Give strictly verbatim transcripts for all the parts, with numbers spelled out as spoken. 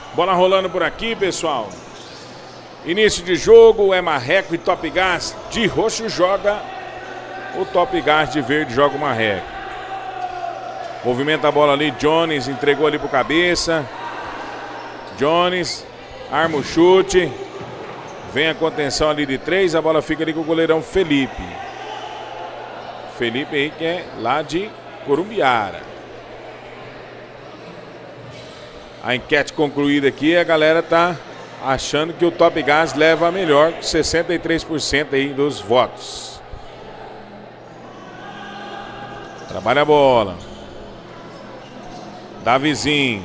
Bola rolando por aqui, pessoal. Início de jogo, é Marreco e Top Gás. De roxo joga o Top Gás, de verde joga o Marreco. Movimenta a bola ali, Jones entregou ali pro cabeça. Jones arma o chute. Vem a contenção ali de três, a bola fica ali com o goleirão Felipe. Felipe aí que é lá de Corumbiara. A enquete concluída aqui, a galera tá achando que o Top Gás leva a melhor, sessenta e três por cento aí dos votos. Trabalha a bola. Davizinho.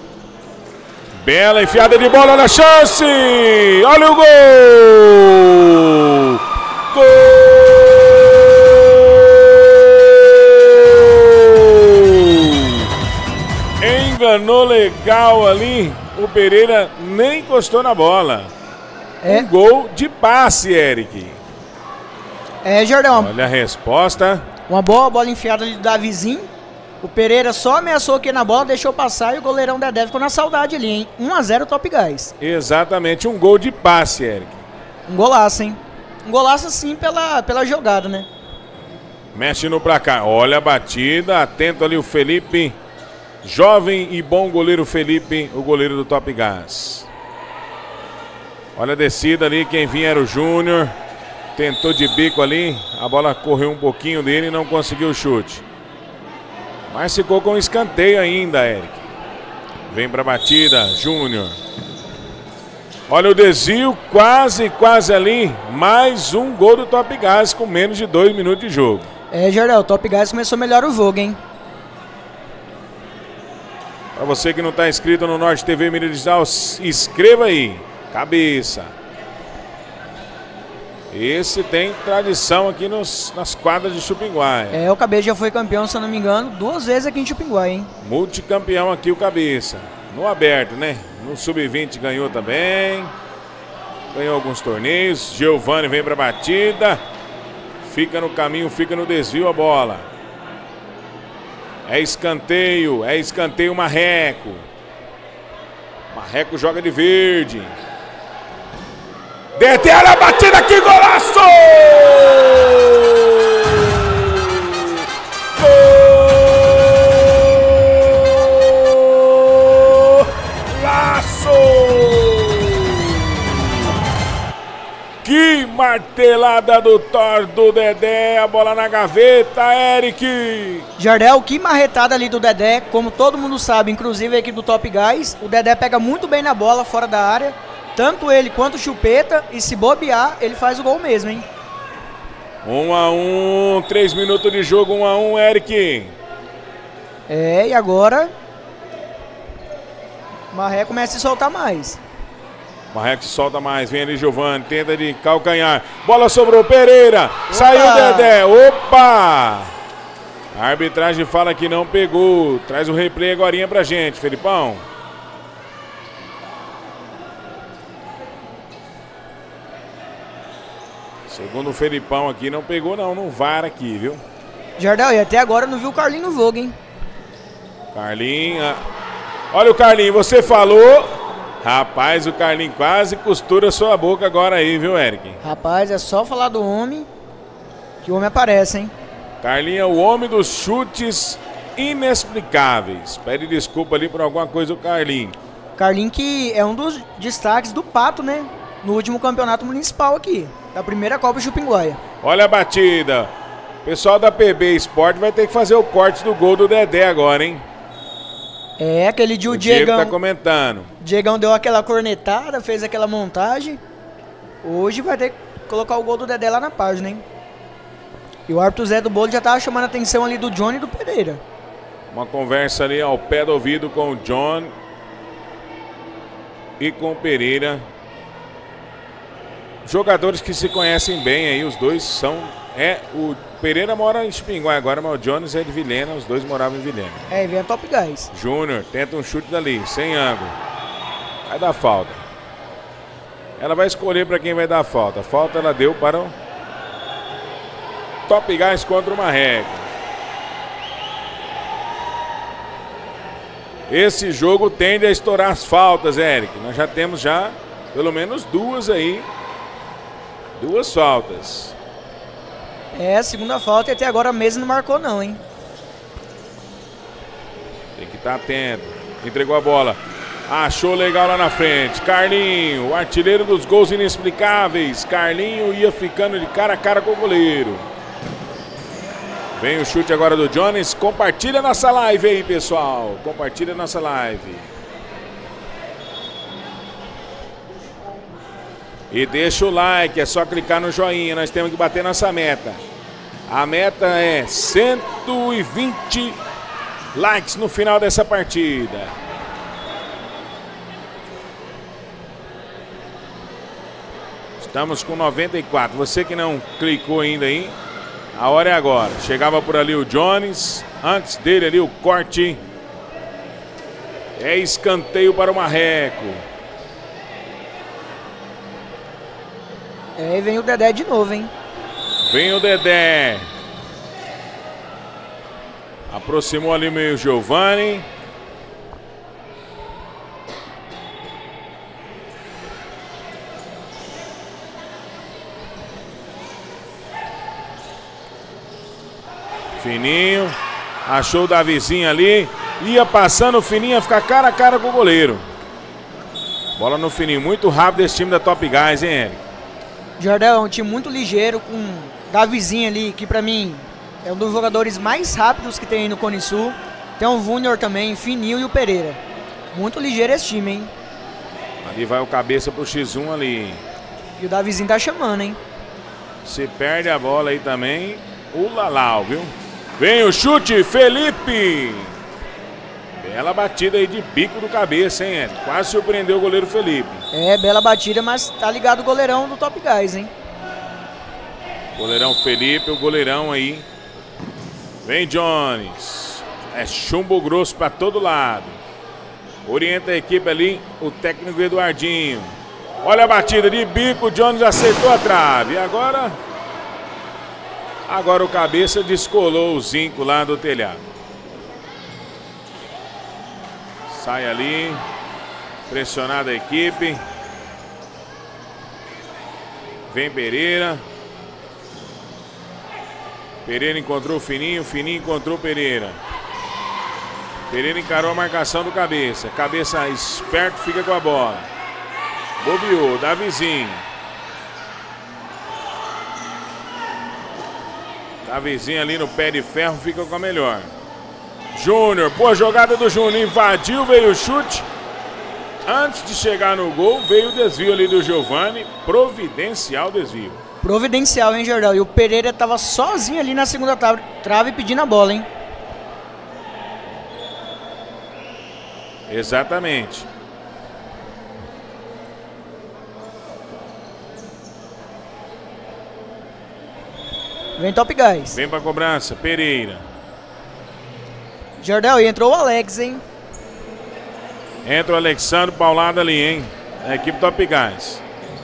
Bela enfiada de bola na chance! Olha o gol! Gol! Enganou legal ali. O Pereira nem encostou na bola. É. Um gol de passe, Eric. É, Jordão. Olha a resposta. Uma boa bola enfiada ali do Davizinho. O Pereira só ameaçou aqui na bola, deixou passar e o goleirão Dedé ficou na saudade ali, hein? um a zero Top Gás. Exatamente, um gol de passe, Eric. Um golaço, hein? Um golaço sim pela, pela jogada, né? Mexe no placar. Olha a batida, atento ali o Felipe. Jovem e bom goleiro Felipe, o goleiro do Top Gás. Olha a descida ali, quem vinha era o Júnior. Tentou de bico ali, a bola correu um pouquinho dele e não conseguiu o chute. Mas ficou com escanteio ainda, Eric. Vem pra batida, Júnior. Olha o desvio, quase, quase ali. Mais um gol do Top Gás com menos de dois minutos de jogo. É, Jordão, o Top Gás começou melhor o jogo, hein? Pra você que não tá inscrito no Norte T V Mídia Digital, inscreva aí. Cabeça. Esse tem tradição aqui nos, nas quadras de Chupinguá. É, o Cabeça já foi campeão, se eu não me engano, duas vezes aqui em Chupinguá, hein? Multicampeão aqui o Cabeça. No aberto, né? No sub vinte ganhou também. Ganhou alguns torneios. Giovani vem pra batida. Fica no caminho, fica no desvio a bola. É escanteio, é escanteio Marreco. Marreco joga de verde. Detela a batida, que golaço! Golaço! Que martelada do Thor do Dedé, a bola na gaveta, Eric! Jardel, que marretada ali do Dedé, como todo mundo sabe, inclusive a equipe do Top Gás, o Dedé pega muito bem na bola, fora da área. Tanto ele quanto o Chupeta, e se bobear, ele faz o gol mesmo, hein? Um a um, três minutos de jogo, um a um, Eric. É, e agora Marreco começa a soltar mais. Marreco solta mais, vem ali Giovani, tenta de calcanhar. Bola sobrou, Pereira, opa! Saiu Dedé, opa! A arbitragem fala que não pegou. Traz o replay agorinha pra gente, Felipão. Segundo o Felipão aqui, não pegou não no V A R aqui, viu? Jardel, e até agora não viu o Carlinho no jogo, hein? Carlinho, ah. Olha o Carlinho, você falou. Rapaz, o Carlinho quase costura sua boca agora aí, viu, Eric? Rapaz, é só falar do homem que o homem aparece, hein? Carlinho é o homem dos chutes inexplicáveis. Pede desculpa ali por alguma coisa o Carlinho. Carlinho que é um dos destaques do Pato, né? No último campeonato municipal aqui, da primeira Copa Chupinguaia. Olha a batida. Pessoal da P B Sport vai ter que fazer o corte do gol do Dedé agora, hein? É, aquele dia o, o Diego Diegão... tá comentando. Diegão deu aquela cornetada, fez aquela montagem. Hoje vai ter que colocar o gol do Dedé lá na página, hein? E o árbitro Zé do Bolo já tava chamando a atenção ali do Johnny e do Pereira. Uma conversa ali ao pé do ouvido com o John e com o Pereira. Jogadores que se conhecem bem aí, os dois são... É, o Pereira mora em Chupinguá agora, mas o Jones é de Vilhena, os dois moravam em Vilhena. É, e vem a Top Gás. Júnior tenta um chute dali, sem ângulo. Vai dar falta. Ela vai escolher para quem vai dar falta. A falta ela deu para o Top Gás contra o Marreco. esse jogo tende a estourar as faltas, Eric. Nós já temos já pelo menos duas aí. Duas faltas. É, a segunda falta e até agora mesmo não marcou não, hein? Tem que estar atento. Entregou a bola. Achou legal lá na frente. Carlinho, o artilheiro dos gols inexplicáveis. Carlinho ia ficando de cara a cara com o goleiro. Vem o chute agora do Jones. Compartilha nossa live aí, pessoal. Compartilha nossa live. E deixa o like, é só clicar no joinha. Nós temos que bater nossa meta. A meta é cento e vinte likes no final dessa partida. Estamos com noventa e quatro. Você que não clicou ainda aí, a hora é agora. Chegava por ali o Jones. Antes dele ali o corte. É escanteio para o Marreco. É, e vem o Dedé de novo, hein? Vem o Dedé. Aproximou ali meio o Giovani. Fininho. Achou o Davizinho ali. Ia passando o Fininho, ia ficar cara a cara com o goleiro. Bola no Fininho. Muito rápido esse time da Top Guys, hein, Eric? Jardel é um time muito ligeiro, com Davizinho ali, que pra mim é um dos jogadores mais rápidos que tem aí no Cone Sul. Tem o Júnior também, Fininho e o Pereira. Muito ligeiro esse time, hein? Ali vai o cabeça pro xis um ali. E o Davizinho tá chamando, hein? Se perde a bola aí também, o Lalau, viu? Vem o chute, Felipe! Bela batida aí de bico do cabeça, hein, Ed? Quase surpreendeu o goleiro Felipe. É, bela batida, mas tá ligado o goleirão do Top Guys, hein? Goleirão Felipe, o goleirão aí. Vem Jones. É chumbo grosso pra todo lado. Orienta a equipe ali, o técnico Eduardinho. Olha a batida de bico, o Jones acertou a trave. E agora... Agora o cabeça descolou o zinco lá do telhado. Sai ali, pressionada a equipe. Vem Pereira. Pereira encontrou o Fininho, Fininho encontrou o Pereira. Pereira encarou a marcação do cabeça. Cabeça esperto, fica com a bola. Bobeou, Davizinho. Davizinho ali no pé de ferro, fica com a melhor. Júnior, boa jogada do Júnior, invadiu, veio o chute. Antes de chegar no gol, veio o desvio ali do Giovani, providencial desvio. Providencial, hein, Jardel? E o Pereira tava sozinho ali na segunda trave, trave pedindo a bola, hein? Exatamente. Vem Top Guys. Vem pra cobrança, Pereira. Jardel, e entrou o Alex, hein? Entra o Alexandre Paulado ali, hein? A equipe Top Guys.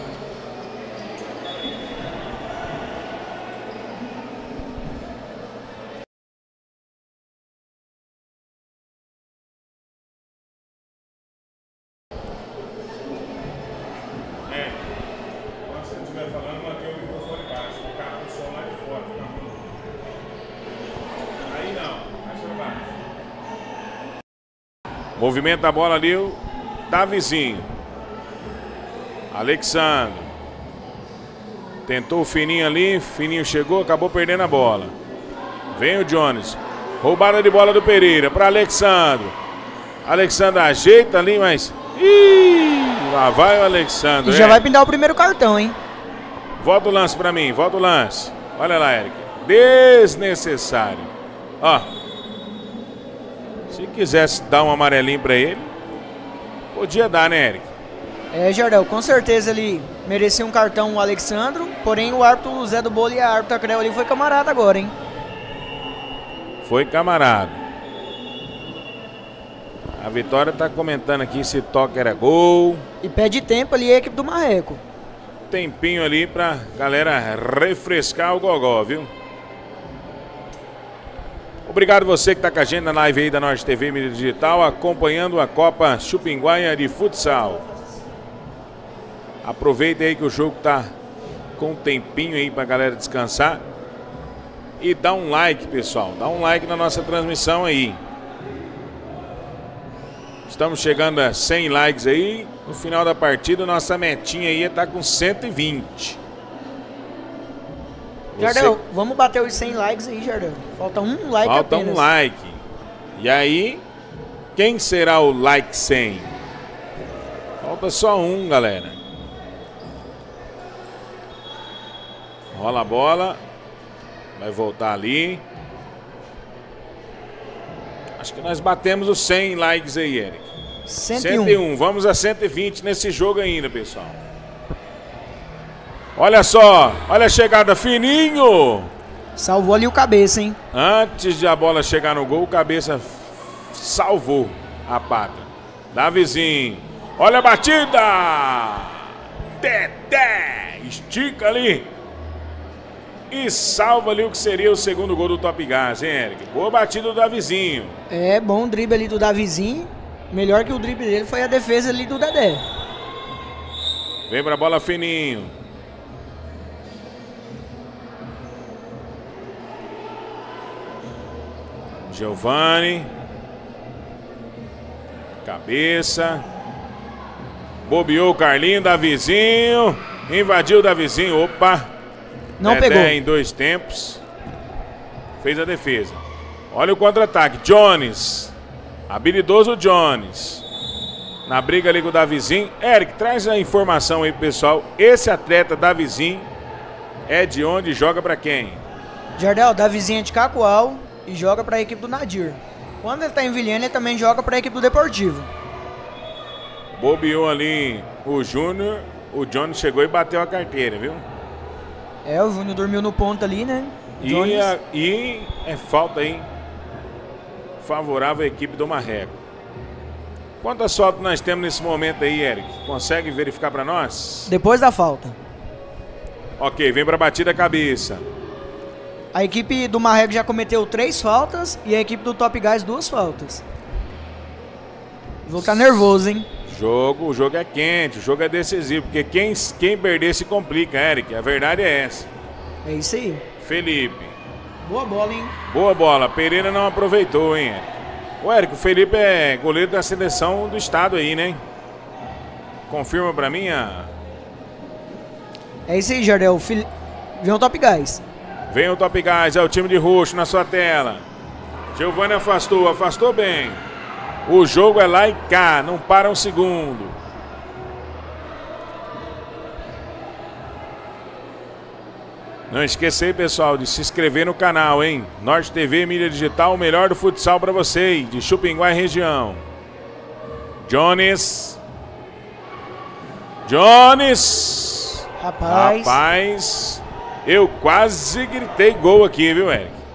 É. Quando você estiver falando, mantém o microfone baixo. O carro do som lá de fora. Aí não, mais pra baixo. Movimenta a bola ali o Davizinho. Alexandre. Tentou o Fininho ali. Fininho chegou, acabou perdendo a bola. Vem o Jones. Roubada de bola do Pereira para Alexandre. Alexandre ajeita ali, mas... Ih, lá vai o Alexandre. E já é. vai pintar o primeiro cartão, hein? Volta o lance para mim, volta o lance. Olha lá, Eric. Desnecessário. Ó. Se quisesse dar um amarelinho para ele, podia dar, né, Eric? É, Jardel, com certeza ele merecia um cartão o Alexandro, porém o árbitro Zé do Bolo e a árbitra Creu ali foi camarada agora, hein? Foi camarada. A Vitória tá comentando aqui se toque era gol. E pede tempo ali a equipe do Marreco. Tempinho ali pra galera refrescar o gogó, viu? Obrigado você que está com a gente na live aí da Norte T V Mídia Digital, acompanhando a Copa Chupinguaia de Futsal. Aproveita aí que o jogo tá com um tempinho aí pra galera descansar. E dá um like, pessoal. Dá um like na nossa transmissão aí. Estamos chegando a cem likes aí. No final da partida, nossa metinha aí tá com cento e vinte. Jardel, vamos bater os cem likes aí, Jardel. Falta um like Falta apenas. um like. E aí, quem será o like cem? Falta só um, galera. Rola a bola. Vai voltar ali. Acho que nós batemos os cem likes aí, Eric. cento e um. cento e um. Vamos a cento e vinte nesse jogo ainda, pessoal. Olha só. Olha a chegada, Fininho. Salvou ali o Cabeça, hein? Antes de a bola chegar no gol, o Cabeça salvou a pata. Davizinho. Olha a batida. Teté. Estica ali. E salva ali o que seria o segundo gol do Top Gas, hein, Eric? Boa batida do Davizinho. É, bom drible ali do Davizinho. Melhor que o drible dele foi a defesa ali do Dedé. Vem pra bola, Fininho. Giovani. Cabeça. Bobeou o Carlinho, Davizinho. Invadiu o Davizinho. Opa. Não Dedé pegou. em dois tempos. Fez a defesa. Olha o contra-ataque. Jones. Habilidoso Jones. Na briga ali com o Davizinho. Eric, traz a informação aí pro pessoal. Esse atleta, Davizinho, é de onde e joga pra quem? Jardel, Davizinho é de Cacoal e joga pra equipe do Nadir. Quando ele tá em Vilhena, ele também joga pra equipe do Deportivo. Bobeou ali o Júnior. O Jones chegou e bateu a carteira, viu? É, o Júnior dormiu no ponto ali, né? E, a, e é falta aí favorável à equipe do Marreco. Quantas faltas nós temos nesse momento aí, Eric? Consegue verificar para nós? Depois da falta. Ok, vem para a batida cabeça. A equipe do Marreco já cometeu três faltas e a equipe do Top Gas duas faltas. Vou ficar nervoso, hein? Jogo, o jogo é quente, o jogo é decisivo, porque quem, quem perder se complica, Eric. A verdade é essa. É isso aí. Felipe. Boa bola, hein? Boa bola. Pereira não aproveitou, hein, Eric? Ô, Eric, o Felipe é goleiro da seleção do estado aí, né? Confirma pra mim a... É isso aí, Jardel. Fil... Vem o Top Gas. Vem o Top Gas, é o time de roxo na sua tela. Giovani afastou, afastou bem. O jogo é lá e cá, não para um segundo. Não esqueça aí, pessoal, de se inscrever no canal, hein? Norte T V Mídia Digital, o melhor do futsal para vocês, de Chupinguai região. Jones. Jones. Rapaz. Rapaz, eu quase gritei gol aqui, viu, Eric?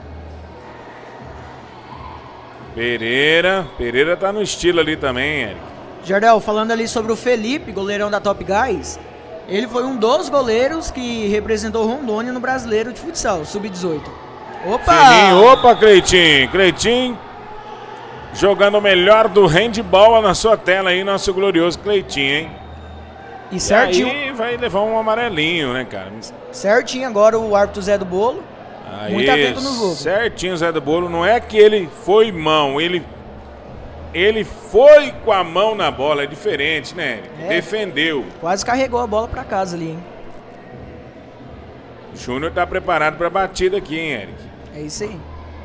Pereira, Pereira tá no estilo ali também, Eric. Jardel, falando ali sobre o Felipe, goleirão da Top Gas, ele foi um dos goleiros que representou Rondônia no Brasileiro de Futsal, sub dezoito. Opa! Fininho, opa, Cleitinho, Cleitinho jogando o melhor do handball na sua tela aí, nosso glorioso Cleitinho, hein? E certinho. E aí vai levar um amarelinho, né, cara? Certinho agora o árbitro Zé do Bolo. Aí, muito atento no jogo. Certinho, Zé do Bolo. Não é que ele foi mão, ele ele foi com a mão na bola. É diferente, né? É, defendeu. Quase carregou a bola pra casa ali, hein? Júnior tá preparado pra batida aqui, hein, Eric? É isso aí.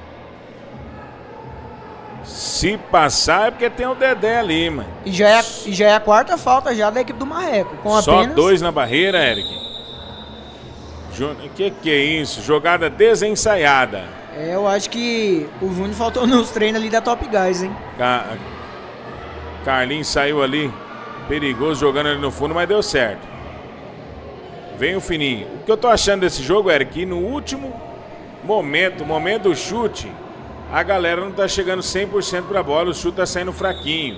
Se passar é porque tem o Dedé ali, mano. E já é, e já é a quarta falta já da equipe do Marreco. Com Só apenas... dois na barreira, Eric. O que, que é isso? Jogada desensaiada. É, eu acho que o Júnior faltou nos treinos ali da Top Gas, hein? Car... Carlinhos saiu ali, perigoso, jogando ali no fundo, mas deu certo. Vem o Fininho. O que eu tô achando desse jogo, Eric, que no último momento, momento do chute, a galera não tá chegando cem por cento pra bola, o chute tá saindo fraquinho.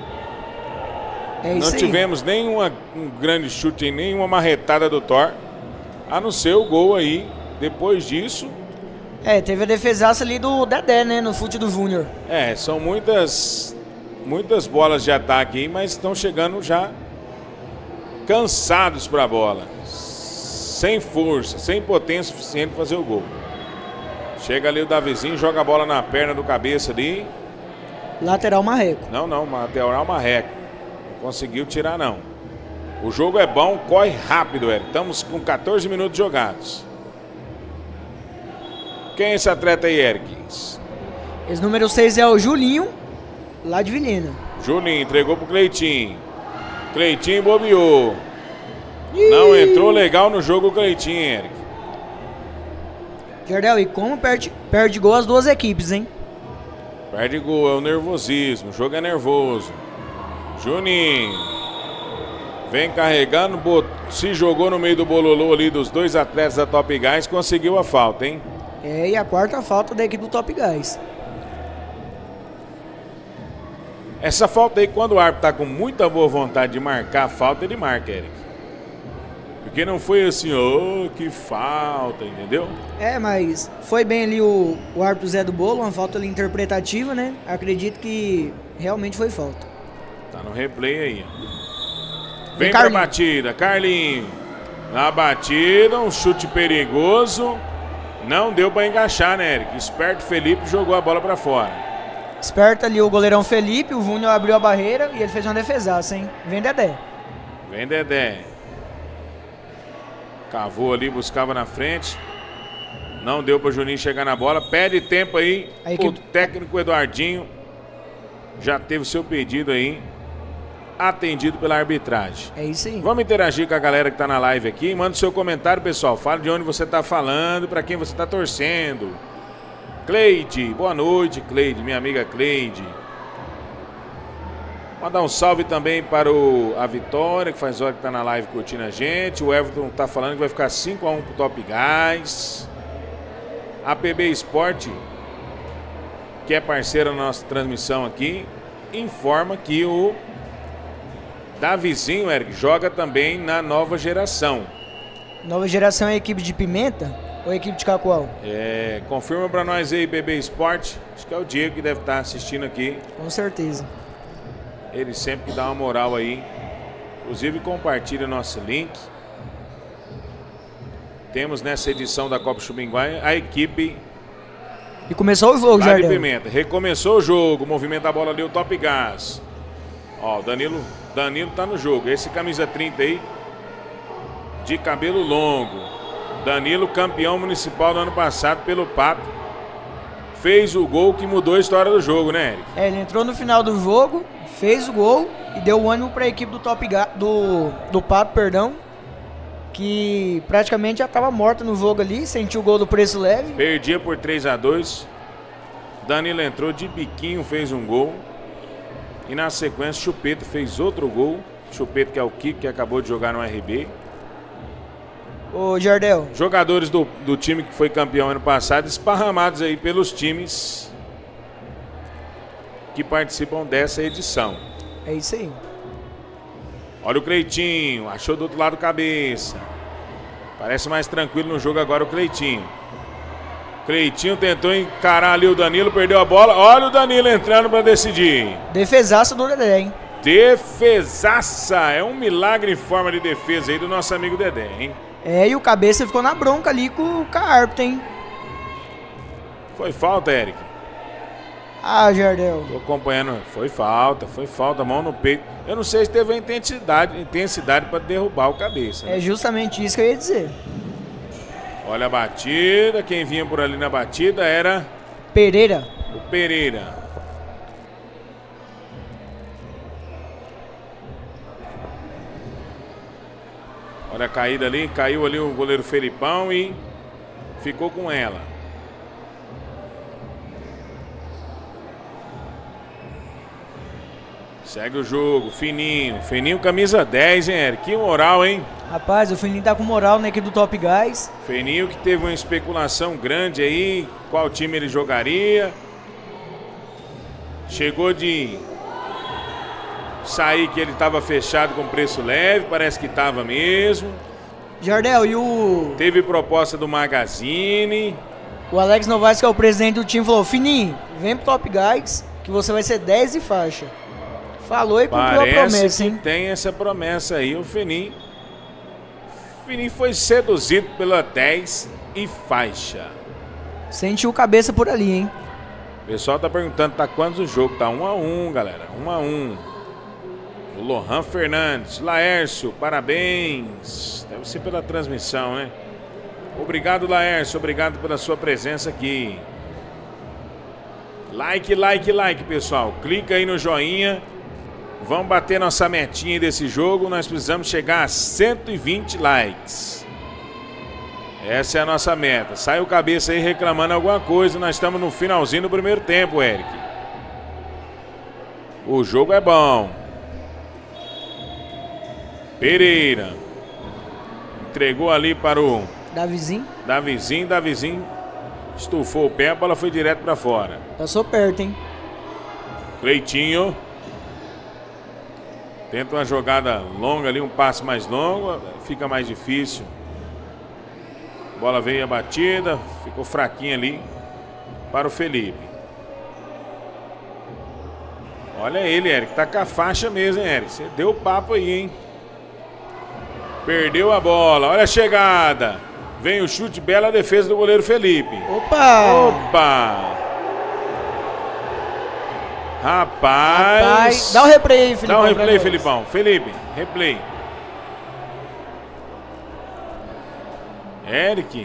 É isso não aí. tivemos nenhuma, um grande chute, nenhuma marretada do Thor. A não ser o gol aí. Depois disso, É, teve a defesaça ali do Dedé, né, no fute do Júnior. É, são muitas, muitas bolas de ataque aí, mas estão chegando já cansados para a bola. Sem força, sem potência suficiente para fazer o gol. Chega ali o Davizinho, joga a bola na perna do cabeça ali. Lateral Marreco. Não, não, lateral Marreco. Não conseguiu tirar, não. O jogo é bom, corre rápido, Eric. Estamos com quatorze minutos jogados. Quem é esse atleta aí, Eric? Esse número seis é o Julinho, lá de Vilhena. Julinho entregou pro Cleitinho. Cleitinho bobeou. Ih. Não entrou legal no jogo o Cleitinho, Eric. Jardel, e como perde, perde gol as duas equipes, hein? Perde gol, é o nervosismo. O jogo é nervoso. Juninho. Vem carregando, bot... se jogou no meio do bololô ali dos dois atletas da Top Guys, conseguiu a falta, hein? É, e a quarta falta da equipe do Top Guys. Essa falta aí, quando o árbitro tá com muita boa vontade de marcar a falta, ele marca, Eric. Porque não foi assim, oh, que falta, entendeu? É, mas foi bem ali o, o árbitro Zé do Bolo, uma falta ali interpretativa, né? Acredito que realmente foi falta. Tá no replay aí, ó. Vem pra batida, Carlinho. Na batida, um chute perigoso. Não deu pra encaixar, né, Eric? Esperto Felipe jogou a bola pra fora. Esperto ali o goleirão Felipe, o Júnior abriu a barreira e ele fez uma defesaça, hein? Vem Dedé. Vem Dedé. Cavou ali, buscava na frente. Não deu pra Juninho chegar na bola. Pede tempo aí. Equipe... O técnico Eduardinho já teve o seu pedido aí atendido pela arbitragem. É isso aí. Vamos interagir com a galera que tá na live aqui. Manda o seu comentário, pessoal. Fala de onde você tá falando, para quem você tá torcendo. Cleide, boa noite, Cleide, minha amiga Cleide. Mandar um salve também para o, a Vitória, que faz hora que tá na live curtindo a gente. O Everton tá falando que vai ficar cinco a um pro Top Guys. A P B Sport, que é parceira da nossa transmissão aqui, informa que o Davizinho, Eric, joga também na nova geração. Nova geração é a equipe de Pimenta ou a equipe de Cacoal? É, confirma pra nós aí, B B Sport. Acho que é o Diego que deve estar assistindo aqui. Com certeza. Ele sempre que dá uma moral aí. Inclusive compartilha nosso link. Temos nessa edição da Copa Chubinguai a equipe. E começou o jogo, já. Pimenta. Recomeçou o jogo. Movimenta a bola ali, o Top Gás. Ó, o Danilo, Danilo tá no jogo. Esse camisa trinta aí, de cabelo longo. Danilo, campeão municipal do ano passado pelo Pato. Fez o gol que mudou a história do jogo, né, Eric? É, ele entrou no final do jogo, fez o gol e deu ânimo para a equipe do Top Ga do, do Pato, perdão, que praticamente já estava morta no jogo ali, sentiu o gol do Preço Leve. Perdia por três a dois. Danilo entrou de biquinho, fez um gol. E na sequência, Chupeta fez outro gol. Chupeta, que é o Kiko, que acabou de jogar no R B. Ô, Jardel. Jogadores do, do time que foi campeão ano passado, esparramados aí pelos times que participam dessa edição. É isso aí. Olha o Cleitinho, achou do outro lado cabeça. Parece mais tranquilo no jogo agora o Cleitinho. Cleitinho tentou encarar ali o Danilo, perdeu a bola. Olha o Danilo entrando para decidir. Defesaça do Dedé, hein? Defesaça. É um milagre em forma de defesa aí do nosso amigo Dedé, hein? É, e o cabeça ficou na bronca ali com o árbitro, hein? Foi falta, Eric? Ah, Jardel. Tô acompanhando. Foi falta, foi falta, mão no peito. Eu não sei se teve a intensidade, intensidade para derrubar o cabeça. Né? É justamente isso que eu ia dizer. Olha a batida, quem vinha por ali na batida era... Pereira. O Pereira. Olha a caída ali, caiu ali o goleiro Felipão e ficou com ela. Segue o jogo, Fininho. Fininho camisa dez, hein, Eric? Que moral, hein? Rapaz, o Fininho tá com moral na equipe do Top Guys. Fininho que teve uma especulação grande aí, qual time ele jogaria. Chegou de sair que ele estava fechado com preço leve, parece que estava mesmo. Jardel, e o... Teve proposta do Magazine. O Alex Novaes, que é o presidente do time, falou: Fininho, vem pro Top Guys que você vai ser dez e faixa. Falou e cumpriu Parece a promessa, que hein? tem essa promessa aí, o Fininho. O Fininho foi seduzido pela dez e faixa. Sentiu cabeça por ali, hein? O pessoal tá perguntando, tá quantos o jogo? Tá um a um, galera. Um a um. O Lohan Fernandes, Laércio, parabéns. Deve ser pela transmissão, né? Obrigado, Laércio. Obrigado pela sua presença aqui. Like, like, like, pessoal. Clica aí no joinha. Vamos bater nossa metinha desse jogo. Nós precisamos chegar a cento e vinte likes. Essa é a nossa meta. Sai o cabeça aí reclamando alguma coisa. Nós estamos no finalzinho do primeiro tempo, Eric. O jogo é bom. Pereira. Entregou ali para o Davizinho. Davizinho. Davizinho estufou o pé. A bola foi direto para fora. Passou perto, hein? Cleitinho. Tenta uma jogada longa ali, um passe mais longo. Fica mais difícil. Bola veio a batida, ficou fraquinha ali para o Felipe. Olha ele, Eric, tá com a faixa mesmo, hein, Eric? Você deu o papo aí, hein? Perdeu a bola, olha a chegada. Vem o chute, bela defesa do goleiro Felipe. Opa! Opa! Rapaz! Rapaz, dá um replay aí, Felipão. Dá um replay, Felipão. Felipe, replay. Eric.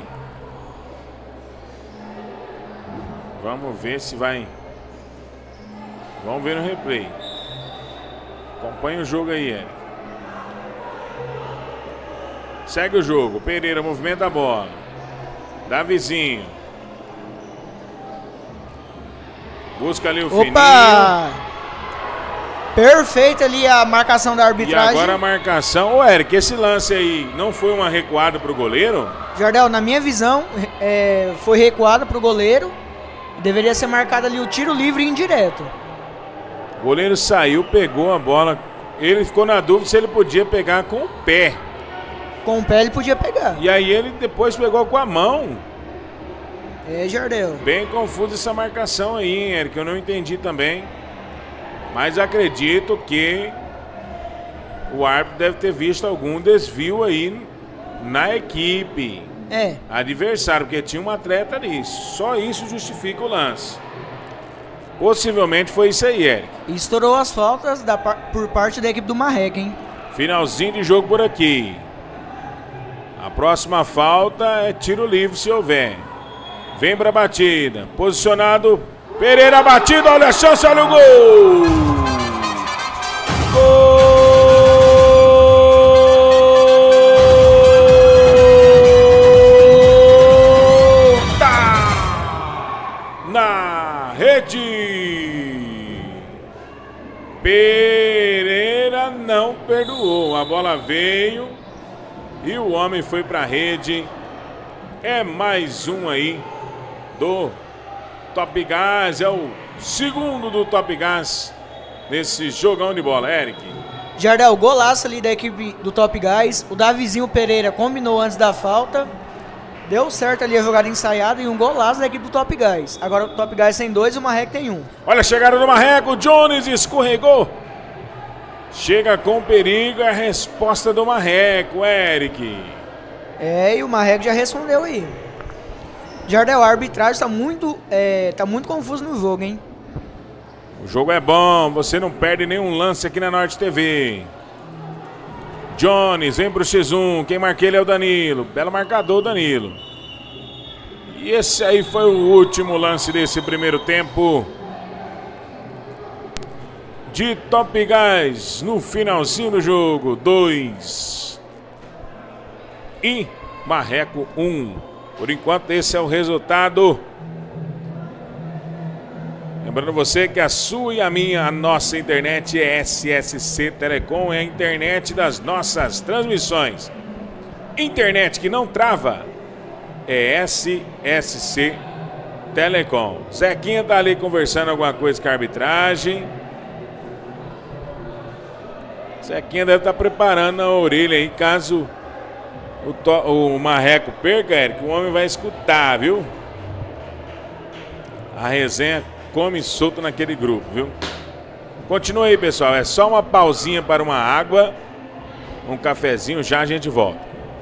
Vamos ver se vai. Vamos ver no replay. Acompanha o jogo aí, Eric. Segue o jogo. Pereira movimenta a bola. Davizinho. Busca ali o Fininho. Opa! Perfeita ali a marcação da arbitragem. E agora a marcação. Ô, Eric, esse lance aí não foi uma recuada pro goleiro? Jardel, na minha visão, é, foi recuada pro goleiro. Deveria ser marcado ali o tiro livre indireto. O goleiro saiu, pegou a bola. Ele ficou na dúvida se ele podia pegar com o pé. Com o pé ele podia pegar. E aí ele depois pegou com a mão. É, Jardel. Bem confusa essa marcação aí, hein, Eric? Eu não entendi também. Mas acredito que o árbitro deve ter visto algum desvio aí na equipe. É. Adversário, porque tinha um atleta ali. Só isso justifica o lance. Possivelmente foi isso aí, Eric. E estourou as faltas da, por parte da equipe do Marreca, hein? Finalzinho de jogo por aqui. A próxima falta é tiro livre se houver. Vem pra batida. Posicionado. Pereira batida. Olha a chance, olha o gol. Gol. Na rede. Pereira não perdoou. A bola veio e o homem foi para a rede. É mais um aí do Top Gas. É o segundo do Top Gas nesse jogão de bola, Eric. Jardel, golaço ali da equipe do Top Gas. O Davizinho Pereira combinou antes da falta. Deu certo ali a jogada ensaiada e um golaço da equipe do Top Gas. Agora o Top Gas tem dois e o Marreco tem um. Olha a chegada do Marreco. O Jones escorregou. Chega com perigo a resposta do Marreco, Eric. É, e o Marreco já respondeu aí. Jardel, a arbitragem tá muito, é, tá muito confuso no jogo, hein? O jogo é bom, você não perde nenhum lance aqui na Norte T V. Jones, vem pro X um, quem marca ele é o Danilo. Belo marcador, Danilo. E esse aí foi o último lance desse primeiro tempo de Top Gas no finalzinho do jogo. Dois e Marreco um. Por enquanto esse é o resultado. Lembrando você que a sua e a minha, a nossa internet é S S C Telecom, é a internet das nossas transmissões. Internet que não trava é S S C Telecom. Zequinha tá ali conversando alguma coisa com a arbitragem. Zequinha deve estar preparando a orelha aí, caso o, to, o Marreco perca, Eric, o homem vai escutar, viu? A resenha come solto naquele grupo, viu? Continua aí, pessoal. É só uma pausinha para uma água, um cafezinho, já a gente volta.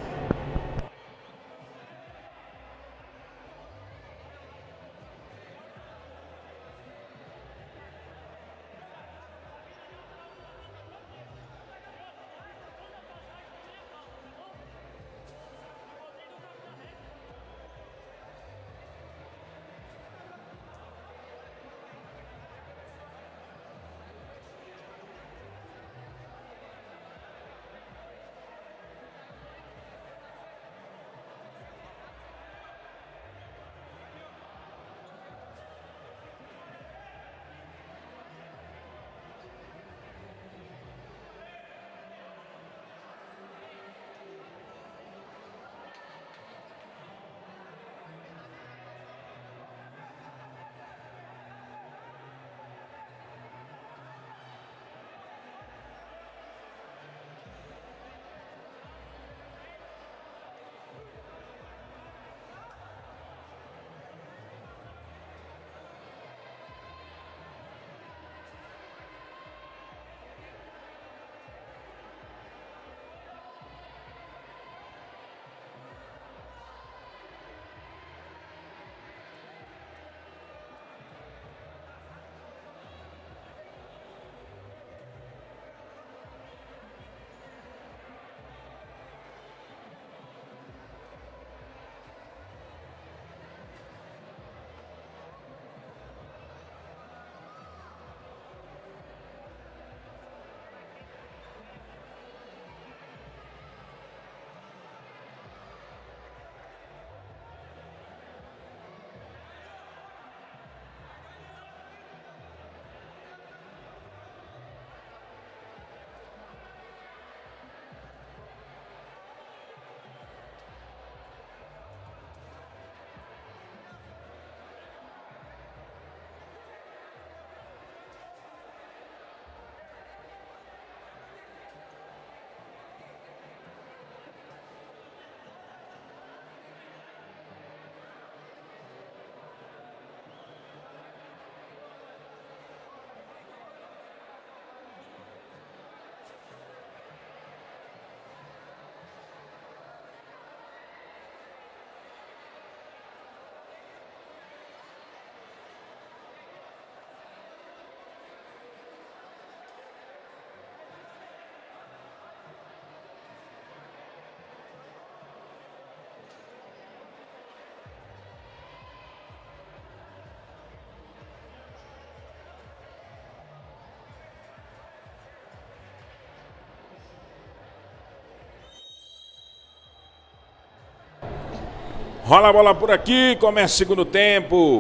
Rola a bola por aqui, começa o segundo tempo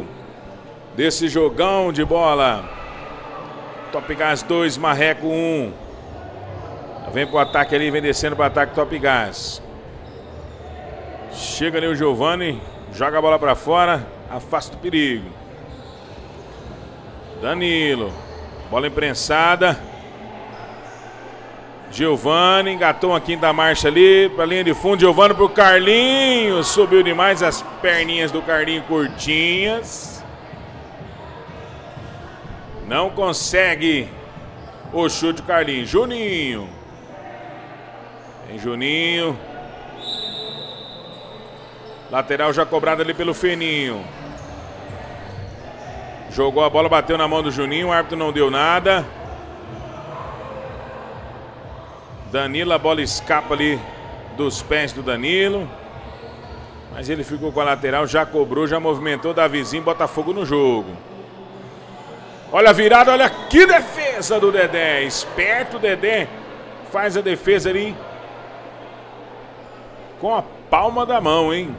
desse jogão de bola. Top Gás dois, Marreco um. Vem pro ataque ali, vem descendo pro ataque Top Gás. Chega ali o Giovani, joga a bola pra fora, afasta o perigo. Danilo, bola imprensada. Giovani engatou a quinta marcha ali pra linha de fundo. Giovani pro Carlinhos, subiu demais, as perninhas do Carlinhos curtinhas. Não consegue o chute do Carlinhos. Juninho. Tem Juninho. Lateral já cobrado ali pelo Feninho. Jogou a bola, bateu na mão do Juninho, o árbitro não deu nada. Danilo, a bola escapa ali dos pés do Danilo. Mas ele ficou com a lateral, já cobrou, já movimentou, Davizinho, Botafogo no jogo. Olha a virada, olha que defesa do Dedé. Esperto o Dedé, faz a defesa ali com a palma da mão, hein?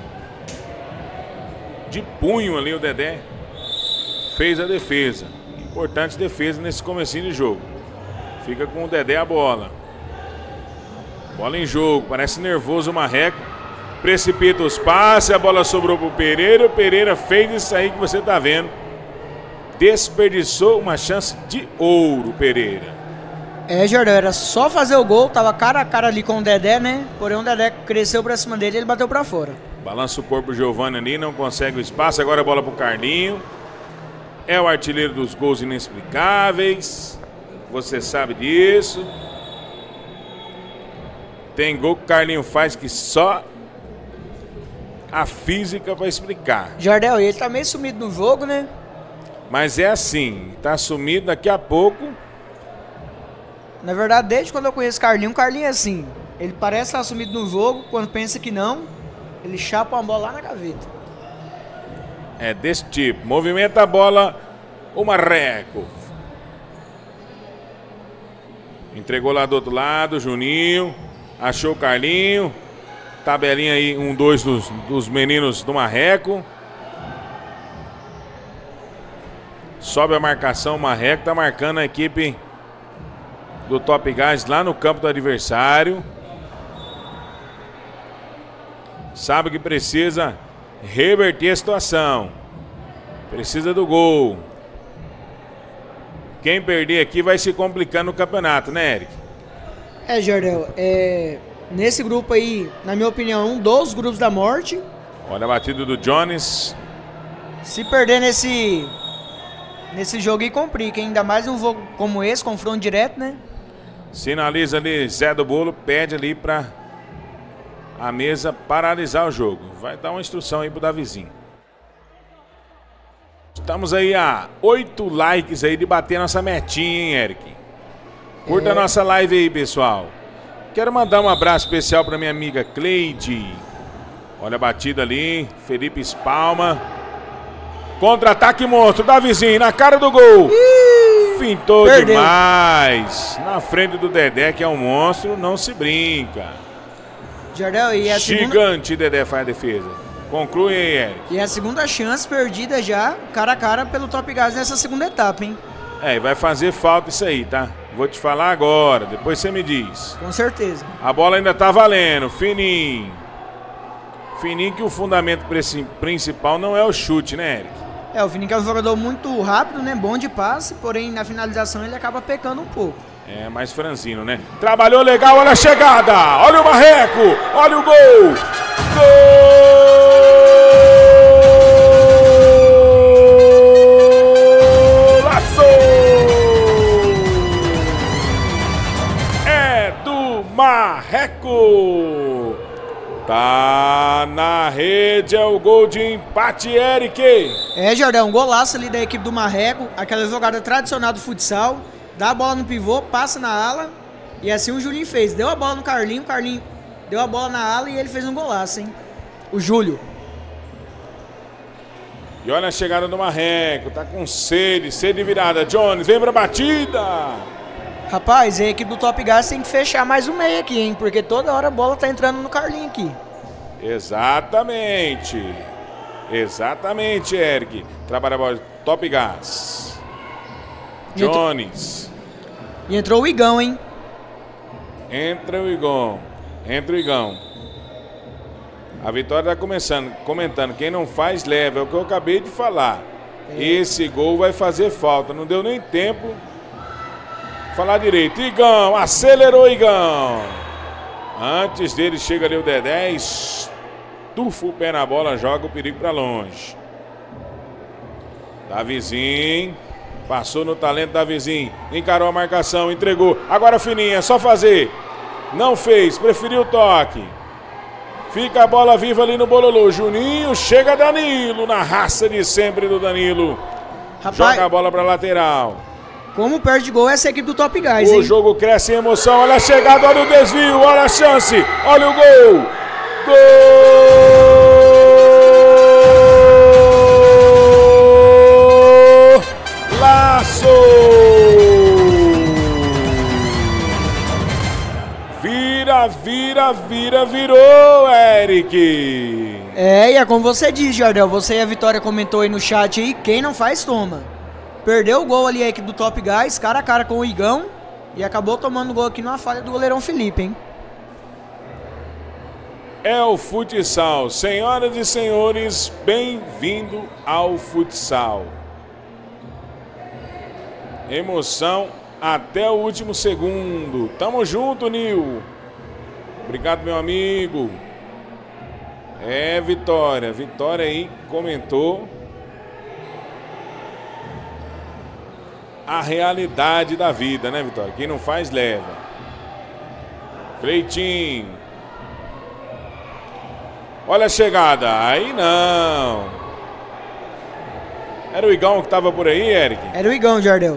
De punho ali o Dedé fez a defesa. Importante defesa nesse comecinho de jogo. Fica com o Dedé a bola. Bola em jogo, parece nervoso o Marreco. Precipita os passes, a bola sobrou pro Pereira. O Pereira fez isso aí que você tá vendo. Desperdiçou uma chance de ouro, Pereira. É, Jordão, era só fazer o gol. Tava cara a cara ali com o Dedé, né? Porém o Dedé cresceu pra cima dele e ele bateu pra fora. Balança o corpo o Giovani ali, não consegue o espaço. Agora a bola pro Carlinho. É o artilheiro dos gols inexplicáveis. Você sabe disso. Tem gol que o Carlinho faz que só a física vai explicar. Jardel, ele tá meio sumido no jogo, né? Mas é assim, tá sumido daqui a pouco. Na verdade, desde quando eu conheço o Carlinho, o Carlinho é assim. Ele parece estar sumido no jogo, quando pensa que não, ele chapa uma bola lá na gaveta. É desse tipo. Movimenta a bola o Marreco. Entregou lá do outro lado, Juninho. Achou o Carlinho. Tabelinha aí, um, dois dos, dos meninos do Marreco. Sobe a marcação, o Marreco tá marcando a equipe do Top Gás lá no campo do adversário. Sabe que precisa reverter a situação. Precisa do gol. Quem perder aqui vai se complicando no campeonato, né, Eric? É, Jardel, é, nesse grupo aí, na minha opinião, um dos grupos da morte. Olha a batida do Jones. Se perder nesse, nesse jogo aí, complica, ainda mais um jogo como esse, confronto direto, né? Sinaliza ali Zé do Bolo, pede ali pra a mesa paralisar o jogo. Vai dar uma instrução aí pro Davizinho. Estamos aí a oito likes aí de bater nossa metinha, hein, Eric? Curta é. a nossa live aí, pessoal. Quero mandar um abraço especial pra minha amiga Cleide. Olha a batida ali, Felipe Espalma. Contra-ataque monstro, Davizinho na cara do gol. Ih, fintou perdeu demais. Na frente do Dedé, que é um monstro, não se brinca. Jardel, e a Gigante segunda... Dedé faz a defesa. Conclui aí, Eric. E a segunda chance perdida já, cara a cara pelo Top Gás nessa segunda etapa, hein? É, vai fazer falta isso aí, tá? Vou te falar agora, depois você me diz. Com certeza. A bola ainda tá valendo, fininho. Fininho que o fundamento principal não é o chute, né, Eric? É, o Fininho que é um jogador muito rápido, né? Bom de passe, porém na finalização ele acaba pecando um pouco. É, mais franzino, né? Trabalhou legal, olha a chegada! Olha o Marreco! Olha o gol! Golaço! É do Marreco! Tá na rede, é o gol de empate, Eric! É, Jordão, um golaço ali da equipe do Marreco, aquela jogada tradicional do futsal. Dá a bola no pivô, passa na ala. E assim o Julinho fez. Deu a bola no Carlinho, o Carlinho deu a bola na ala e ele fez um golaço, hein? O Júlio. E olha a chegada do Marreco. Tá com sede, sede virada. Jones, vem pra batida. Rapaz, a equipe do Top Gas tem que fechar mais um meio aqui, hein? Porque toda hora a bola tá entrando no Carlinho aqui. Exatamente. Exatamente, Eric. Trabalha a bola. Top Gas. Jones. E entrou o Igão, hein? Entra o Igão. Entra o Igão. A Vitória tá começando, comentando. Quem não faz, leva. É o que eu acabei de falar. É. Esse gol vai fazer falta. Não deu nem tempo. Falar direito. Igão. Acelerou, Igão. Antes dele chega ali o Dedé. Estufa o pé na bola. Joga o perigo pra longe. Davizinho. Passou no talento da vizinha, encarou a marcação, entregou. Agora Fininha, só fazer. Não fez, preferiu o toque. Fica a bola viva ali no bololô. Juninho, chega Danilo, na raça de sempre do Danilo. Rapaz, joga a bola para lateral. Como perde gol essa equipe do Top Gás, o hein? O jogo cresce em emoção, olha a chegada, olha o desvio, olha a chance, olha o gol. Gol! Laço! Vira, vira, vira, virou, Eric! É, e é como você diz, Jardel, você e a Vitória comentou aí no chat aí, quem não faz, toma. Perdeu o gol ali a equipe do Top Gás, cara a cara com o Igão, e acabou tomando o gol aqui numa falha do goleirão Felipe, hein? É o futsal. Senhoras e senhores, bem-vindo ao futsal. Emoção até o último segundo. Tamo junto, Nil. Obrigado, meu amigo. É, Vitória. Vitória aí comentou. a realidade da vida, né, Vitória? Quem não faz, leva. Cleitinho. Olha a chegada. Aí não. Era o Igão que tava por aí, Eric? Era o Igão, Jardel.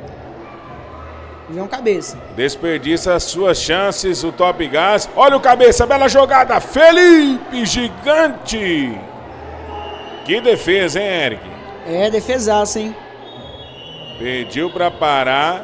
Igão cabeça. Desperdiça as suas chances, o Top Gas. Olha o cabeça, bela jogada. Felipe, gigante. Que defesa, hein, Eric? É, defesaça, hein? Pediu pra parar.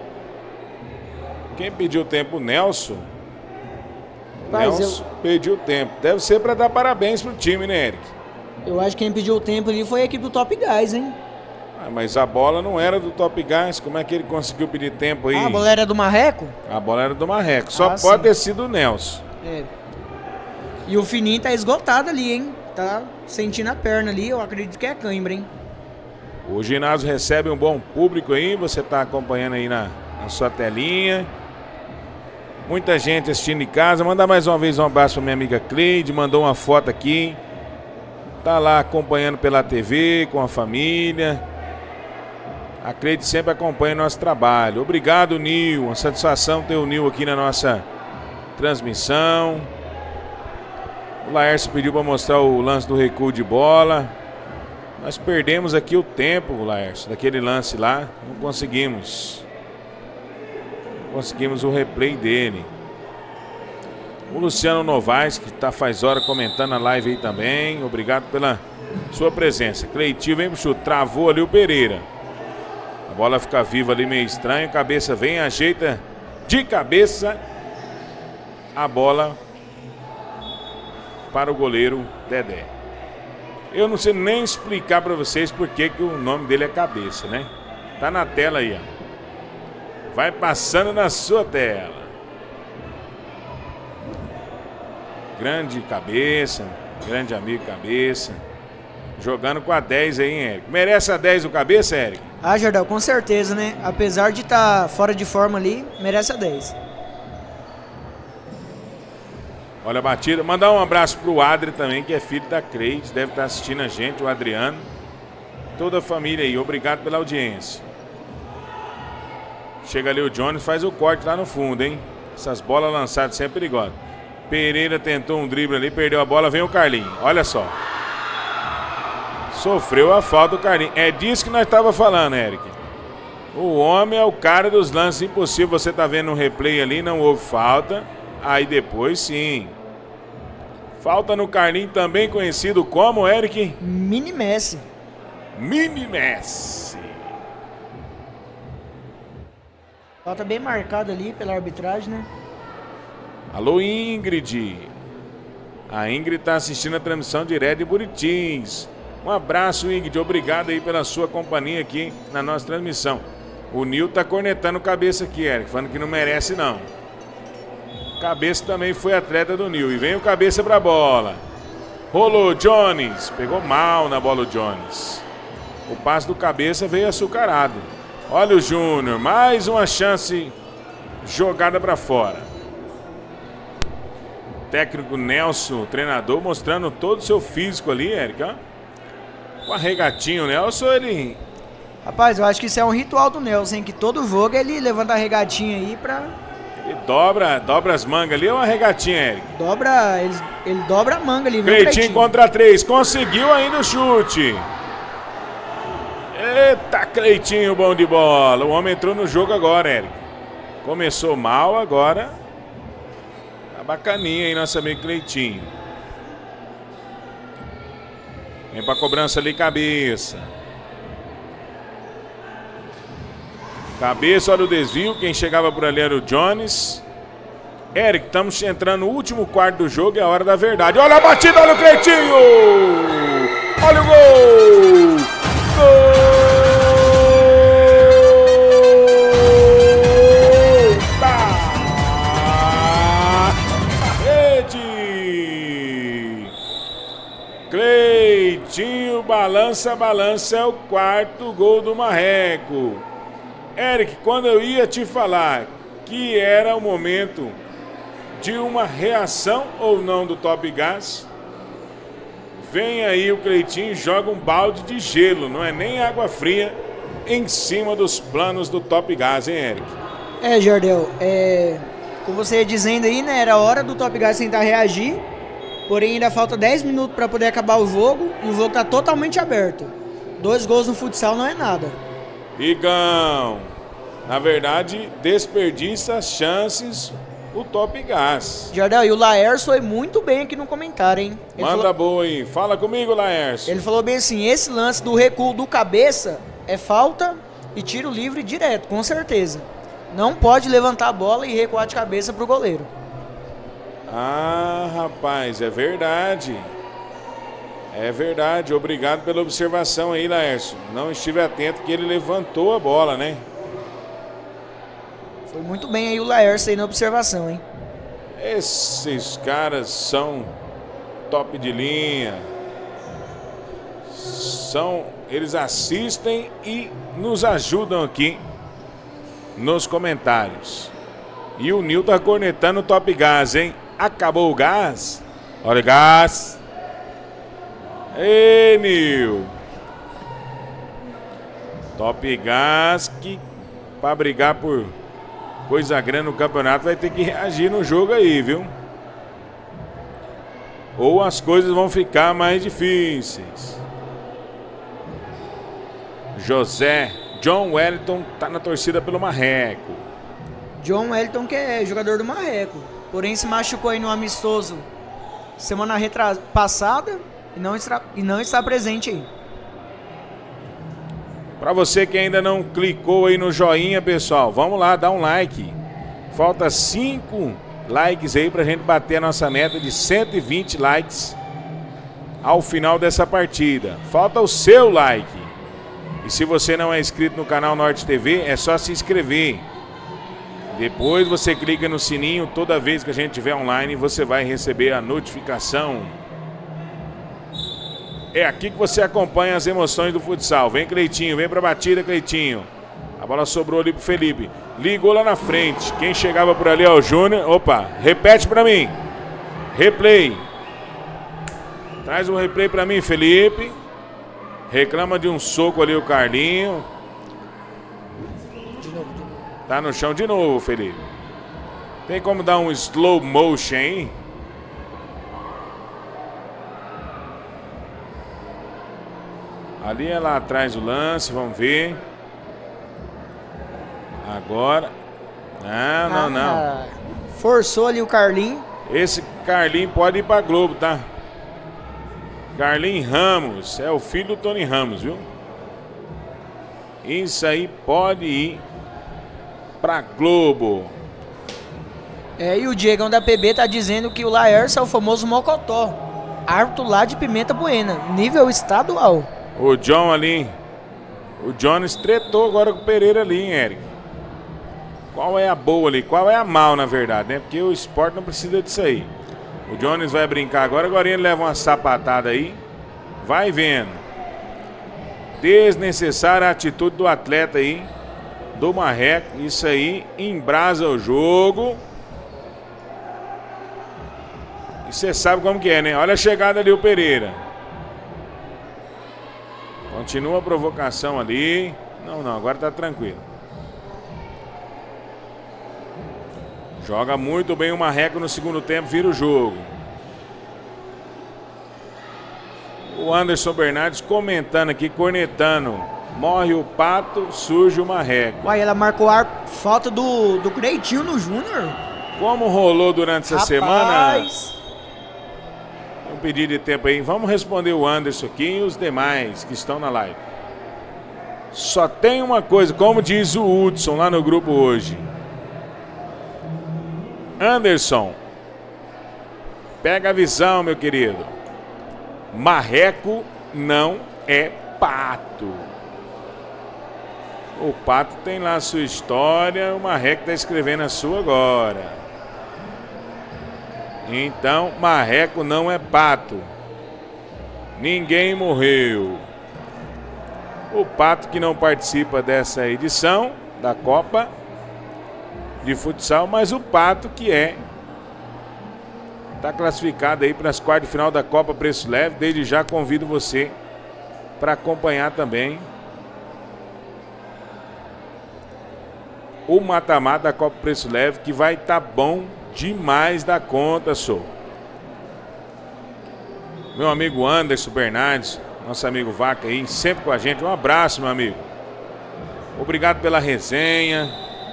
Quem pediu tempo? O Nelson. Mas Nelson eu... pediu tempo. Deve ser pra dar parabéns pro time, né, Eric? Eu acho que quem pediu o tempo ali foi a equipe do Top Gas, hein? Ah, mas a bola não era do Top Gas. Como é que ele conseguiu pedir tempo aí? Ah, a bola era do Marreco? A bola era do Marreco. Só Ah, pode sim. ter sido o Nelson. É. E o Fininho tá esgotado ali, hein? Tá sentindo a perna ali. Eu acredito que é cãibra, hein? O ginásio recebe um bom público aí. Você tá acompanhando aí na, na sua telinha. Muita gente assistindo em casa. Mandar mais uma vez um abraço pra minha amiga Cleide. Mandou uma foto aqui. Tá lá acompanhando pela T V, com a família. A Cleide sempre acompanha nosso trabalho. Obrigado, Nil. Uma satisfação ter o Nil aqui na nossa transmissão. O Laércio pediu para mostrar o lance do recuo de bola. Nós perdemos aqui o tempo, Laércio, daquele lance lá. Não conseguimos. Não conseguimos o replay dele. O Luciano Novaes, que tá faz hora comentando a live aí também. Obrigado pela sua presença. Cleitinho vem pro chute. Travou ali o Pereira. A bola fica viva ali, meio estranho. Cabeça vem, ajeita de cabeça. A bola para o goleiro Dedé. Eu não sei nem explicar para vocês por que que o nome dele é Cabeça, né? Tá na tela aí, ó. Vai passando na sua tela. Grande Cabeça, grande amigo Cabeça. Jogando com a dez aí, hein, Eric? Merece a dez o Cabeça, Eric? Ah, Jardel, com certeza, né? Apesar de estar tá fora de forma ali, merece a dez. Olha a batida. Mandar um abraço pro Adri também, que é filho da Cleide. Deve estar assistindo a gente, o Adriano. Toda a família aí. Obrigado pela audiência. Chega ali o Jones, faz o corte lá no fundo, hein? Essas bolas lançadas sempre perigosas. Pereira tentou um drible ali, perdeu a bola, vem o Carlinho. Olha só. Sofreu a falta do Carlinho. É disso que nós estávamos falando, Eric. O homem é o cara dos lances impossíveis. Você tá vendo um replay ali, não houve falta. Aí depois sim. Falta no Carlinho, também conhecido como, Eric? Mini Messi. Mini Messi. Falta bem marcada ali pela arbitragem, né? Alô, Ingrid. A Ingrid está assistindo a transmissão direto de Buritins. Um abraço, Ingrid. Obrigado aí pela sua companhia aqui na nossa transmissão. O Nil tá cornetando Cabeça aqui, Eric, falando que não merece, não. Cabeça também foi atleta do Nil. E vem o Cabeça pra bola. Rolou, Jones. Pegou mal na bola o Jones. O passe do Cabeça veio açucarado. Olha o Júnior. Mais uma chance jogada pra fora. Técnico Nelson, treinador, mostrando todo o seu físico ali, Eric, ó. Com a regatinha, o Nelson, ele... Rapaz, eu acho que isso é um ritual do Nelson, hein? Que todo jogo ele levanta a regatinha aí pra... Ele dobra, dobra as mangas ali, ou uma regatinha, Eric? Dobra, ele, ele dobra a manga ali, viu, Cleitinho Cleitinho? contra três, conseguiu ainda o chute. Eita, Cleitinho, bom de bola. O homem entrou no jogo agora, Eric. Começou mal, agora... Tá bacaninha aí, nosso amigo Cleitinho. Vem pra cobrança ali, Cabeça. Cabeça, olha o desvio. Quem chegava por ali era o Jones. Eric, estamos entrando no último quarto do jogo. É a hora da verdade. Olha a batida, olha o Cleitinho. Olha o gol. Gol da rede. Cleitinho, balança, balança. É o quarto gol do Marreco. Eric, quando eu ia te falar que era o momento de uma reação ou não do Top Gas, vem aí o Cleitinho e joga um balde de gelo, não é nem água fria, em cima dos planos do Top Gas, hein, Eric? É, Jardel, é, como você ia dizendo aí, né, era hora do Top Gas tentar reagir, porém ainda falta dez minutos para poder acabar o jogo e o jogo está totalmente aberto. Dois gols no futsal não é nada. Igão, na verdade, desperdiça as chances o Top Gas. Jardel, e o Laércio foi muito bem aqui no comentário, hein? Ele Manda falou, boa aí, fala comigo, Laércio. Ele falou bem assim, esse lance do recuo do cabeça é falta e tiro livre direto, com certeza. Não pode levantar a bola e recuar de cabeça pro goleiro. Ah, rapaz, é verdade. É verdade, obrigado pela observação aí, Laércio. Não estive atento que ele levantou a bola, né? Foi muito bem aí o Laércio aí na observação, hein? Esses caras são top de linha. São, eles assistem e nos ajudam aqui nos comentários. E o Nil tá cornetando o Top Gas, hein? Acabou o gás? Olha o gás. Ei, Nil. Top Gas que para brigar por coisa grande no campeonato vai ter que reagir no jogo aí, viu? Ou as coisas vão ficar mais difíceis. José John Wellington tá na torcida pelo Marreco. John Wellington, que é jogador do Marreco, porém se machucou aí no amistoso semana retra... passada e não, está... e não está presente aí. Para você que ainda não clicou aí no joinha, pessoal, vamos lá, dá um like. Falta cinco likes aí pra gente bater a nossa meta de cento e vinte likes ao final dessa partida. Falta o seu like. E se você não é inscrito no canal Norte T V, é só se inscrever. Depois você clica no sininho, toda vez que a gente estiver online, você vai receber a notificação. É aqui que você acompanha as emoções do futsal. Vem, Cleitinho, vem pra batida, Cleitinho. A bola sobrou ali pro Felipe. Ligou lá na frente. Quem chegava por ali é o Júnior. Opa, repete pra mim. Replay. Traz um replay pra mim, Felipe. Reclama de um soco ali o Carlinho. De novo, de novo. Tá no chão de novo, Felipe. Tem como dar um slow motion aí? Ali é lá atrás o lance, vamos ver. Agora. Não, não, não. Ah, forçou ali o Carlinho. Esse Carlinho pode ir pra Globo, tá? Carlinho Ramos, é o filho do Tony Ramos, viu? Isso aí pode ir pra Globo. É, e o Diegão da P B tá dizendo que o Laércio é o famoso Mocotó, árbitro lá de Pimenta Buena, nível estadual. O John ali, o Jones tretou agora com o Pereira ali, hein, Eric? Qual é a boa ali? Qual é a mal, na verdade, né? Porque o esporte não precisa disso aí. O Jones vai brincar agora, agora ele leva uma sapatada aí. Vai vendo. Desnecessária a atitude do atleta aí, do Marreco. Isso aí embrasa o jogo. E você sabe como que é, né? Olha a chegada ali, o Pereira. Continua a provocação ali. Não, não, agora tá tranquilo. Joga muito bem o Marreco no segundo tempo, vira o jogo. O Anderson Bernardes comentando aqui, cornetando. Morre o Pato, surge o Marreco. Uai, ela marcou a falta do, do Cleitinho no Júnior. Como rolou durante essa Rapaz. semana? Um pedido de tempo aí. Vamos responder o Anderson aqui e os demais que estão na live. Só tem uma coisa, como diz o Hudson lá no grupo hoje. Anderson, pega a visão, meu querido. Marreco não é pato. O Pato tem lá a sua história, o Marreco está escrevendo a sua agora. Então, Marreco não é pato. Ninguém morreu. O Pato que não participa dessa edição da Copa de Futsal, mas o Pato que é está classificado aí para as quartas de final da Copa Preço Leve. Desde já convido você para acompanhar também o mata-mata da Copa Preço Leve, que vai estar tá bom demais da conta, sou. Meu amigo Anderson Bernardes, nosso amigo Vaca aí, sempre com a gente. Um abraço, meu amigo. Obrigado pela resenha.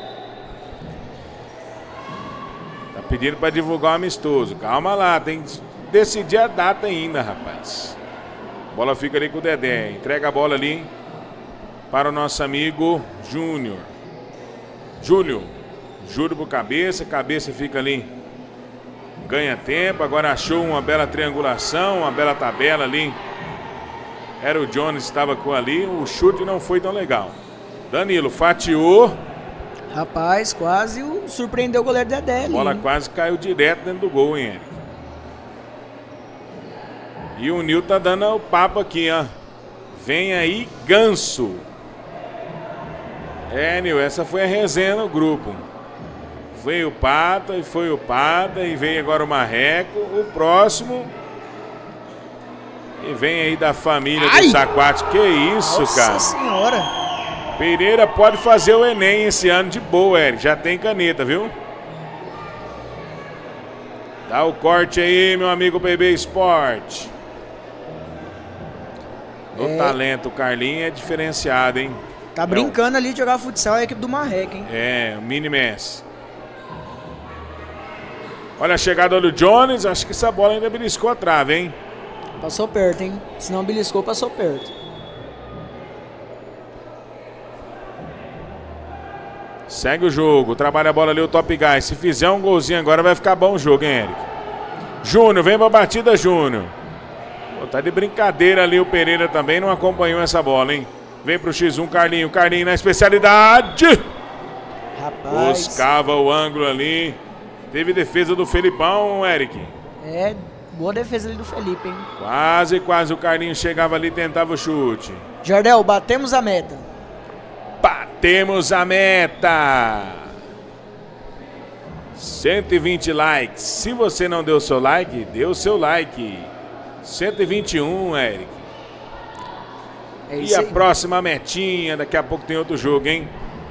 Tá pedindo para divulgar o amistoso. Calma lá, tem que decidir a data ainda, rapaz. A bola fica ali com o Dedé. Entrega a bola ali para o nosso amigo Júnior. Júlio. Júlio pro cabeça. Cabeça fica ali. Ganha tempo. Agora achou uma bela triangulação. Uma bela tabela ali. Era o Jones que estava com ali. O chute não foi tão legal. Danilo fatiou. Rapaz, quase o surpreendeu o goleiro Dedé ali. A bola quase caiu direto dentro do gol, hein, Eric? E o Nil tá dando o papo aqui, ó. Vem aí, Ganso. É, Nil, essa foi a resenha no grupo. Foi o Pata e foi o Pata e veio agora o Marreco. O próximo. E vem aí da família Ai! do Saquate. Que isso, Nossa cara? Nossa senhora. Pereira pode fazer o Enem esse ano de boa, Eric. Já tem caneta, viu? Dá o corte aí, meu amigo B B Esporte. No É. talento, o Carlinho é diferenciado, hein? Tá brincando ali de jogar futsal a equipe do Marreco, hein? É, o mini Messi. Olha a chegada do Jones. Acho que essa bola ainda beliscou a trave, hein? Passou perto, hein? Se não beliscou, passou perto. Segue o jogo. Trabalha a bola ali o Top Guy. Se fizer um golzinho agora vai ficar bom o jogo, hein, Eric? Júnior, vem pra batida, Júnior. Pô, tá de brincadeira ali o Pereira também. Não acompanhou essa bola, hein? Vem pro X um, Carlinho. Carlinho na especialidade. Rapaz. Buscava o ângulo ali. Teve defesa do Felipão, Eric. É, boa defesa ali do Felipe, hein? Quase, quase o Carlinho chegava ali e tentava o chute. Jardel, batemos a meta. Batemos a meta. cento e vinte likes. Se você não deu seu like, dê o seu like. cento e vinte e um, Eric. É E isso a aí. próxima metinha, daqui a pouco tem outro jogo, hein?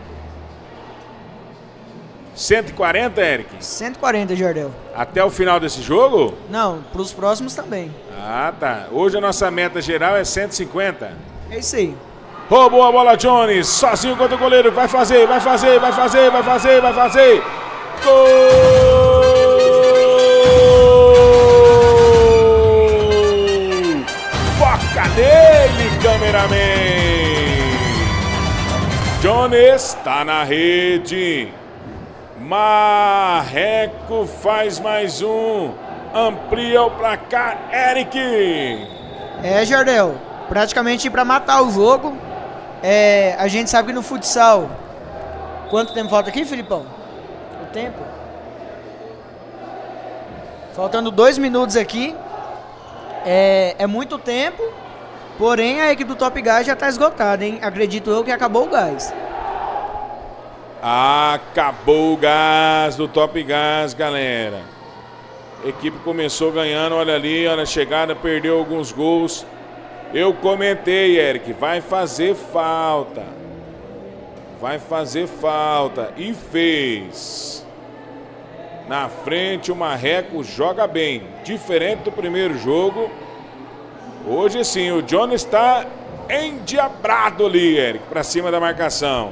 cento e quarenta, Eric? cento e quarenta, Jardel. Até o final desse jogo? Não, pros próximos também. Ah, tá. Hoje a nossa meta geral é cento e cinquenta. É isso aí. Roubou a bola Jones, sozinho contra o goleiro. Vai fazer, vai fazer, vai fazer, vai fazer, vai fazer. Gol! Foca nele, cameraman. Jones tá na rede. Marreco faz mais um. Amplia o placar, Eric. É, Jardel, praticamente para matar o jogo. É, a gente sabe que no futsal... Quanto tempo falta aqui, Filipão? O tempo? Faltando dois minutos aqui. É, é muito tempo. Porém, a equipe do Top Gás já está esgotada, hein? Acredito eu que acabou o gás. Acabou o gás do Top Gás, galera. A equipe começou ganhando, olha ali, olha a chegada, perdeu alguns gols. Eu comentei, Eric, vai fazer falta. Vai fazer falta. E fez. Na frente o Marreco joga bem. Diferente do primeiro jogo. Hoje sim, o John está endiabrado ali, Eric, para cima da marcação.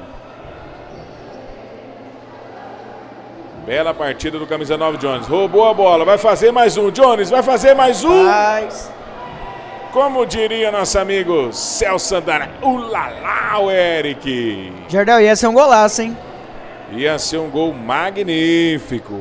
Bela partida do camisa nove, Jones. Roubou a bola, vai fazer mais um. Jones vai fazer mais um. Mas... Como diria nosso amigo Celso Santana, ulalá, o Eric. Jardel, ia ser um golaço, hein? Ia ser um gol magnífico.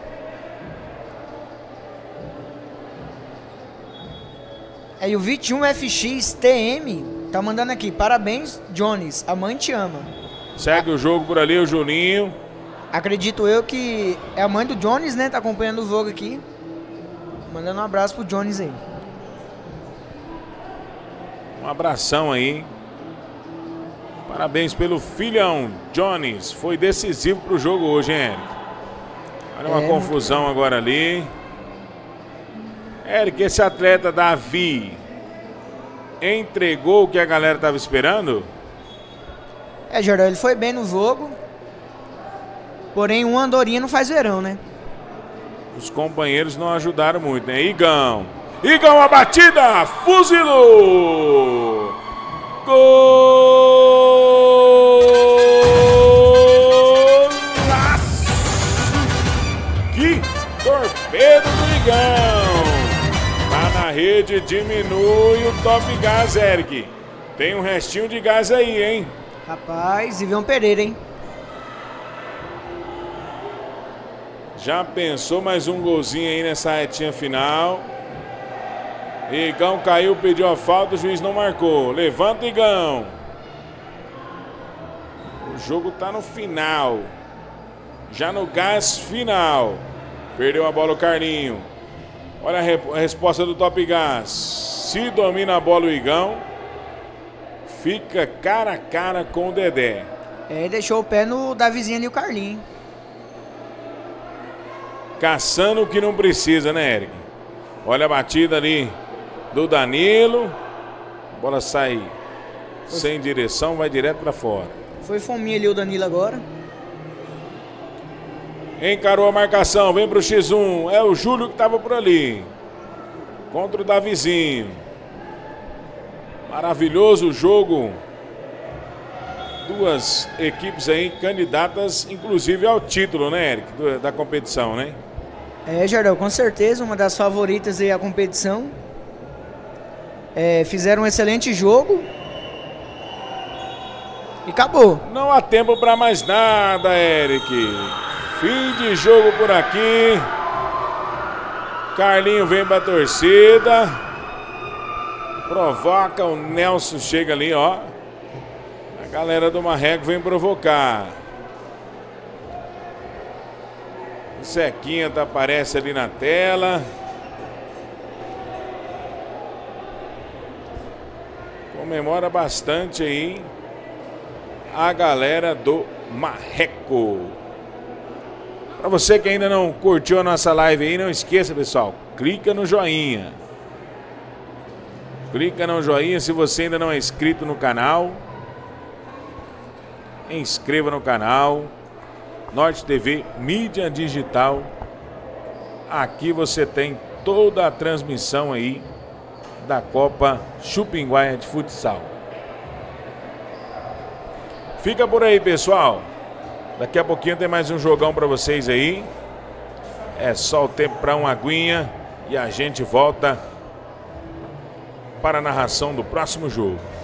É, e o vinte e um F X T M tá mandando aqui. Parabéns, Jones. A mãe te ama. Segue o jogo por ali, o Juninho. Acredito eu que é a mãe do Jones, né? Tá acompanhando o jogo aqui. Mandando um abraço pro Jones aí. Um abração aí. Parabéns pelo filhão, Jones. Foi decisivo pro jogo hoje, hein, Eric? Olha uma É, confusão agora ali. Eric, esse atleta Davi entregou o que a galera tava esperando? É, Jardel, ele foi bem no jogo. Porém, uma andorinha não faz verão, né? Os companheiros não ajudaram muito, né? Igão. Igão, a batida. Fuzilou. Golaço. Que torpedo do Igão. Tá na rede, diminui o Top Gas, Eric. Tem um restinho de gás aí, hein? Rapaz, Ivan Pereira, hein? Já pensou mais um golzinho aí nessa retinha final? Igão caiu, pediu a falta, o juiz não marcou. Levanta, Igão. O jogo tá no final. Já no gás final. Perdeu a bola o Carlinho. Olha a, re a resposta do Top Gas. Se domina a bola o Igão, fica cara a cara com o Dedé. É, deixou o pé no Davizinho ali, o Carlinho. Caçando o que não precisa, né, Eric? Olha a batida ali do Danilo. A bola sai Foi. sem direção, vai direto pra fora. Foi fominha ali o Danilo agora. Encarou a marcação, vem pro X um. É o Júlio que tava por ali. Contra o Davizinho. Maravilhoso jogo. Duas equipes aí candidatas, inclusive ao título, né, Eric? Do, da competição, né? É, Jardel, com certeza, uma das favoritas aí a competição. É, fizeram um excelente jogo. E acabou. Não há tempo para mais nada, Eric. Fim de jogo por aqui. Carlinho vem pra torcida. Provoca, o Nelson chega ali, ó. A galera do Marreco vem provocar. O Zequinha tá, aparece ali na tela. Comemora bastante aí a galera do Marreco. Para você que ainda não curtiu a nossa live aí, não esqueça, pessoal, clica no joinha. Clica no joinha se você ainda não é inscrito no canal. Inscreva no canal Norte T V Mídia Digital. Aqui você tem toda a transmissão aí da Copa Chupinguaia de Futsal. Fica por aí, pessoal. Daqui a pouquinho tem mais um jogão para vocês aí. É só o tempo para uma aguinha e a gente volta para a narração do próximo jogo.